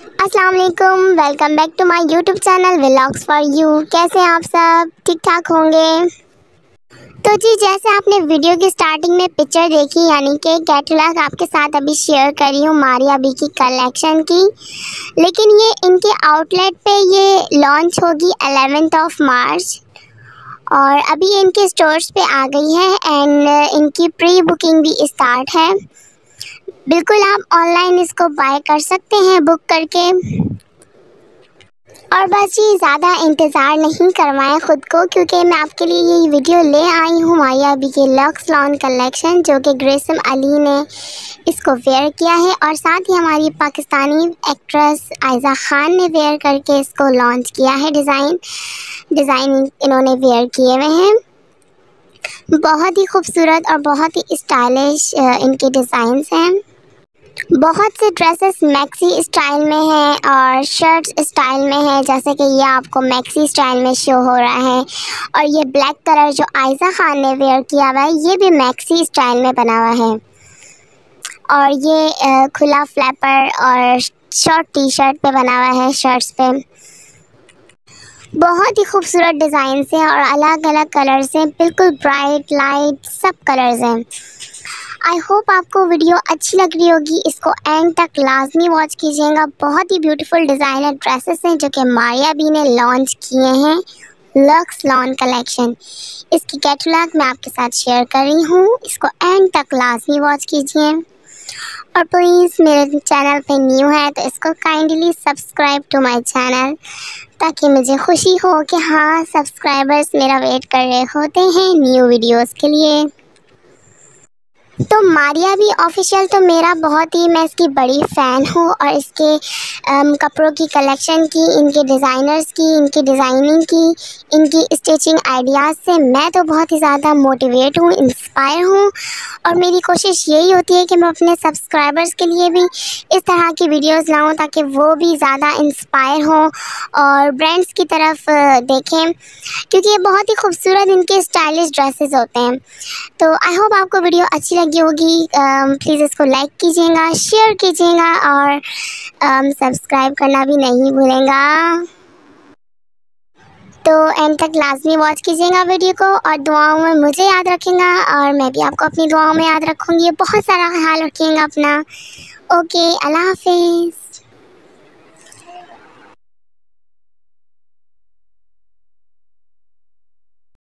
अस्सलाम वालेकुम, welcome back to my YouTube channel vlogs for you. कैसे हैं आप सब? ठीक ठाक होंगे। तो जी, जैसे आपने वीडियो की स्टार्टिंग में पिक्चर देखी, यानी कि कैटलॉग आपके साथ अभी शेयर कर रही हूँ मारिया बी की कलेक्शन की। लेकिन ये इनके आउटलेट पे ये लॉन्च होगी 11 मार्च और अभी इनके स्टोर्स पे आ गई है एंड इनकी प्री बुकिंग भी स्टार्ट है। बिल्कुल आप ऑनलाइन इसको बाय कर सकते हैं बुक करके। और बस ये ज़्यादा इंतज़ार नहीं करवाएं ख़ुद को, क्योंकि मैं आपके लिए ये वीडियो ले आई हूँ मारिया बी के लक्स लॉन कलेक्शन, जो कि ग्रेसम अली ने इसको वेयर किया है और साथ ही हमारी पाकिस्तानी एक्ट्रेस आयज़ा खान ने वेयर करके इसको लॉन्च किया है। डिज़ाइन इन्होंने वेयर किए हुए हैं। बहुत ही खूबसूरत और बहुत ही स्टाइलिश इनके डिज़ाइंस हैं। बहुत से ड्रेसेस मैक्सी स्टाइल में हैं और शर्ट्स स्टाइल में है, जैसे कि ये आपको मैक्सी स्टाइल में शो हो रहा है। और ये ब्लैक कलर जो आयज़ा खान ने वेयर किया हुआ है, ये भी मैक्सी स्टाइल में बना हुआ है। और ये खुला फ्लैपर और शॉर्ट टी शर्ट पे बना हुआ है, शर्ट्स पे। बहुत ही खूबसूरत डिज़ाइन हैं और अलग अलग कलर्स हैं, बिल्कुल ब्राइट लाइट सब कलर्स हैं। आई होप आपको वीडियो अच्छी लग रही होगी। इसको एंड तक लाजमी वॉच कीजिएगा। बहुत ही ब्यूटीफुल डिज़ाइनर ड्रेसेस हैं जो कि मारिया बी ने लॉन्च किए हैं, लक्स लॉन कलेक्शन। इसकी कैटलॉग मैं आपके साथ शेयर कर रही हूँ, इसको एंड तक लाजमी वॉच कीजिए। और प्लीज़ मेरे चैनल पे न्यू है तो इसको kindly subscribe to my channel, ताकि मुझे खुशी हो कि हाँ, सब्सक्राइबर्स मेरा वेट कर रहे होते हैं न्यू वीडियोस के लिए। तो मारिया बी ऑफिशियल तो मेरा बहुत ही, मैं इसकी बड़ी फ़ैन हूँ और इसके कपड़ों की कलेक्शन की, इनके डिज़ाइनर्स की, इनकी डिज़ाइनिंग की, इनकी स्टिचिंग आइडियाज़ से मैं तो बहुत ही ज़्यादा मोटिवेट हूँ, इंस्पायर हूँ। और मेरी कोशिश यही होती है कि मैं अपने सब्सक्राइबर्स के लिए भी इस तरह की वीडियोस लाऊं, ताकि वो भी ज़्यादा इंस्पायर हों और ब्रांड्स की तरफ देखें, क्योंकि ये बहुत ही खूबसूरत इनके स्टाइलिश ड्रेसेस होते हैं। तो आई होप आपको वीडियो अच्छी लगी होगी। प्लीज़ इसको लाइक कीजिएगा, शेयर कीजिएगा और सब्सक्राइब करना भी नहीं भूलेगा। तो एंड तक लाजमी वॉच कीजिएगा वीडियो को और दुआओं में मुझे याद रखेगा और मैं भी आपको अपनी दुआओं में याद रखूँगी। बहुत सारा ख्याल रखिएगा अपना। ओके, अल्लाह हाफिज़।